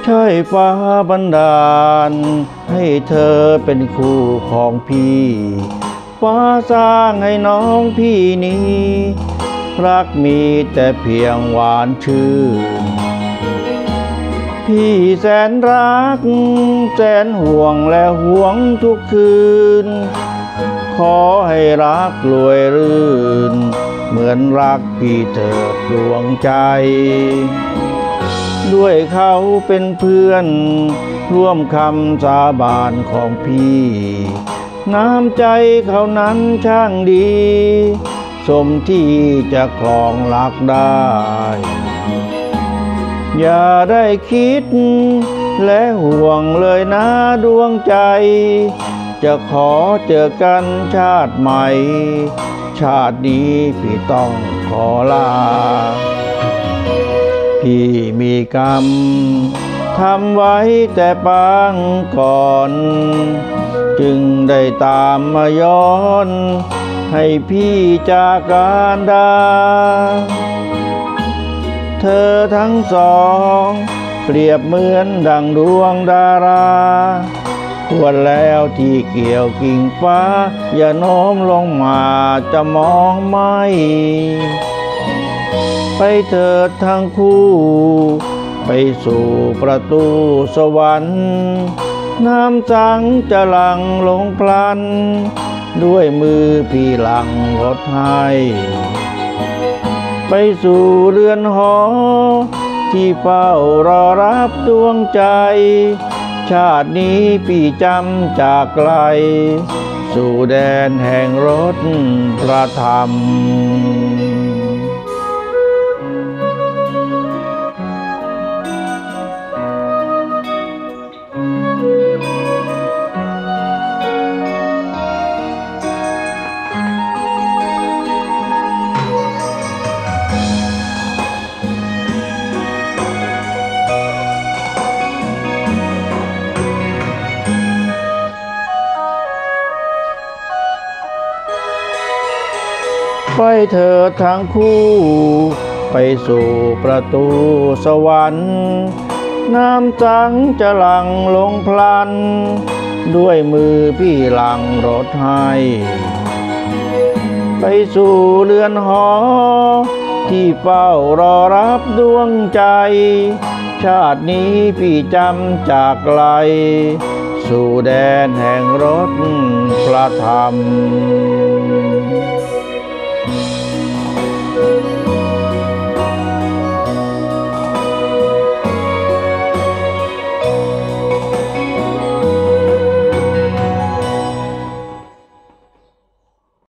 ช่วยฟ้าบันดาลให้เธอเป็นคู่ของพี่ฟ้าสร้างให้น้องพี่นี้รักมีแต่เพียงหวานชื่นพี่แสนรักแสนห่วงและห่วงทุกคืนขอให้รักรวยรื่นเหมือนรักพี่เถิดดวงใจด้วยเขาเป็นเพื่อนร่วมคำสาบานของพี่น้ำใจเขานั้นช่างดีสมที่จะครองรักได้อย่าได้คิดและห่วงเลยนะดวงใจจะขอเจอกันชาติใหม่ชาตินี้พี่ต้องขอลาพี่มีกรรมทำไว้แต่ปางก่อนจึงได้ตามมาย้อนให้พี่จากกันดาเธอทั้งสองเปรียบเหมือนดังดวงดาราควรแล้วที่เกี่ยวกิ่งฟ้าอย่าโน้มลงมาจะมองไม่ไปเถิดทั้งคู่ไปสู่ประตูสวรรค์น้ำสังจะหลั่งลงพลันด้วยมือพี่หลังรถให้ไปสู่เรือนหอที่เฝ้ารอรับดวงใจชาตินี้พี่จำจากไกลสู่แดนแห่งรถพระธรรมไปเถิดทั้งคู่ไปสู่ประตูสวรรค์น้ำสังจะหลั่งลงพลันด้วยมือพี่หลังรถให้ไปสู่เรือนหอที่เฝ้ารอรับดวงใจชาตินี้พี่จำจากไกลสู่แดนแห่งรถพระธรรม